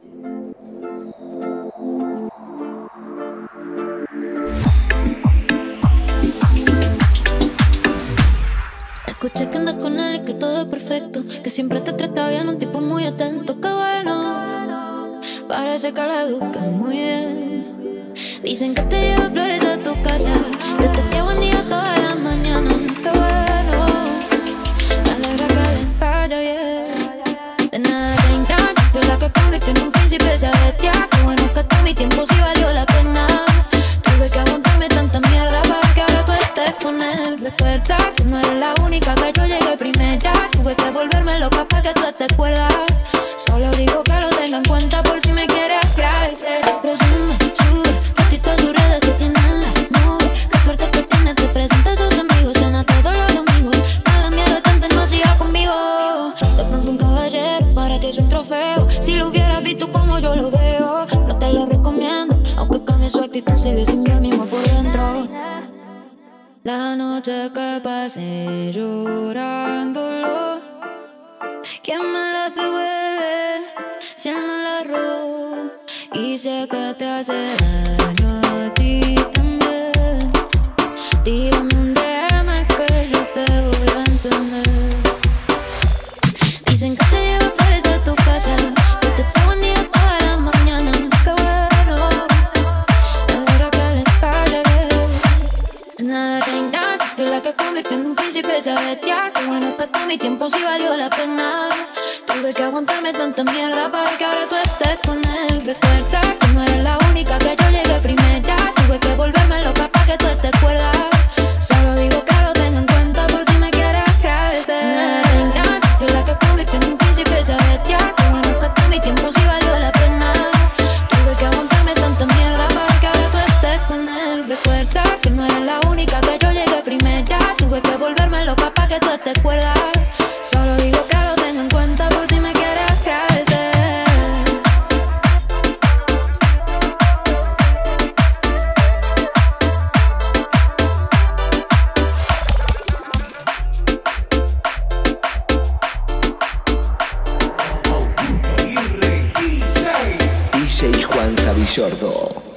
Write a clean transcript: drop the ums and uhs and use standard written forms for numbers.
Escuché que andas con él y que todo es perfecto, que siempre te trata bien, un tipo muy atento. Qué bueno, parece que la educan muy bien. Dicen que te lleva flores a tu casa, te testea buen día todas las mañanas. Qué bueno, me alegra que les vaya bien. De nada te encanta, fue la que convirtió en un príncipe esa bestia. Qué bueno que todo mi tiempo sí valió la pena. Tuve que aguantarme tanta mierda para que ahora tú estés con él. Recuerda que no eres la única, que yo llegué primera. Tuve que volverme loca para que tú te acuerdas. Solo digo que lo tenga en cuenta por si me quieres agradecer. Presume, sube, fotito a sus redes que tienen la nube. Qué suerte que tiene, te presenta a sus amigos. Cena todos los domingos, no la mierda tanto no siga conmigo. De pronto un caballero, para ti es un trofeo. Si lo hubieras visto como yo lo veo, no te lo recomiendo. Aunque cambie su actitud, sigue siendo el mismo por dentro. La noche que pasé llorándolo, ¿quién me la devuelve si él me la robó? Y sé que te hace daño a ti también. Tírame un DM que yo te voy a entender. Dicen que te lleva flores a tu casa, que te está buen día todas las mañanas. Qué bueno, me alegra que les vaya bien. Nada te encanta, fui la que convirtió en un príncipe esa bestia. Qué bueno que todo mi tiempo sí valió la pena. Tuve que aguantarme tanta mierda para que ahora tú estés con él. Recuerda que no eres la única, que yo llegué primera. Tuve que volverme loca para que tú te acuerdas. Solo digo que lo tenga en cuenta por si me quieres agradecer. Nada te encanta, fui la que convirtió en un príncipe esa bestia. Qué bueno que todo mi tiempo sí valió la pena. Tuve que aguantarme tanta mierda para que ahora tú estés con él. Recuerda que no eres la única, que yo llegué primera. Tuve que volverme loca para que tú te acuerdas. Solo digo que lo tenga en cuenta por si me quieres agradecer. DJ Juan Savillordo.